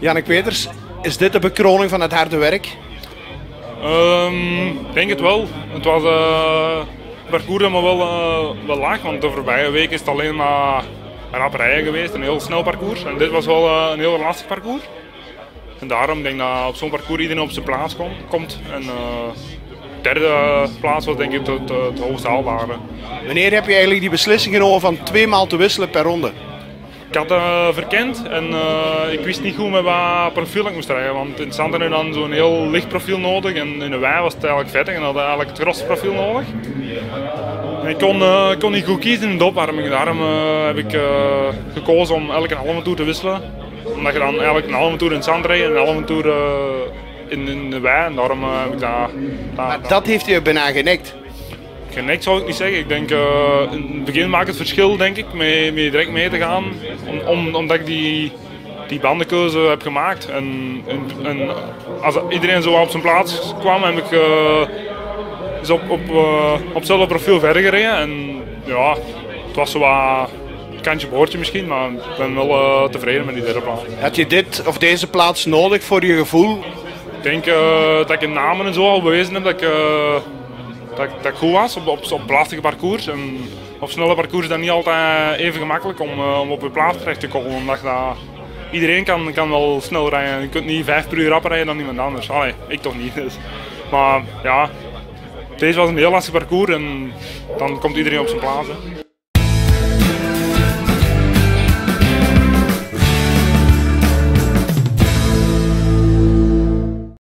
Jannik Peters, is dit de bekroning van het harde werk? Ik denk het wel. Het was een parcours dat me wel lag, want de voorbije week is het alleen maar rap rijden geweest, een heel snel parcours. En dit was wel een heel lastig parcours. En daarom denk ik dat op zo'n parcours iedereen op zijn plaats komt. En derde plaats was denk ik het hoogst haalbare. Wanneer heb je eigenlijk die beslissing genomen van 2 maal te wisselen per ronde? Ik had verkend en ik wist niet goed met wat profiel ik moest rijden, want in het zand had je dan zo'n heel licht profiel nodig en in de wei was het eigenlijk vettig en had eigenlijk het grosse profiel nodig. En ik kon niet goed kiezen in de opwarming, daarom heb ik gekozen om elke halve toer te wisselen. Omdat je dan eigenlijk een halve toer in het zand rijdt en een halve toer in de wei en daarom heb ik dat... Maar dat heeft je bijna genekt. Genekt zou ik niet zeggen. Ik denk in het begin maakt het verschil denk ik met direct mee te gaan. Omdat ik die bandenkeuze heb gemaakt. En als iedereen zo op zijn plaats kwam, heb ik op hetzelfde profiel verder gereden. En ja, het was zo wat kantje boordje misschien, maar ik ben wel tevreden met die derde plaats. Had je dit of deze plaats nodig voor je gevoel? Ik denk dat ik in namen en zo al bewezen heb dat ik goed was op lastige parcours. En op snelle parcours is dat niet altijd even gemakkelijk om op je plaats terecht te komen. Omdat iedereen kan wel snel rijden. Je kunt niet 5 per uur rapper rijden dan iemand anders. Allee, ik toch niet. Dus. Maar ja, deze was een heel lastig parcours en dan komt iedereen op zijn plaats. Hè.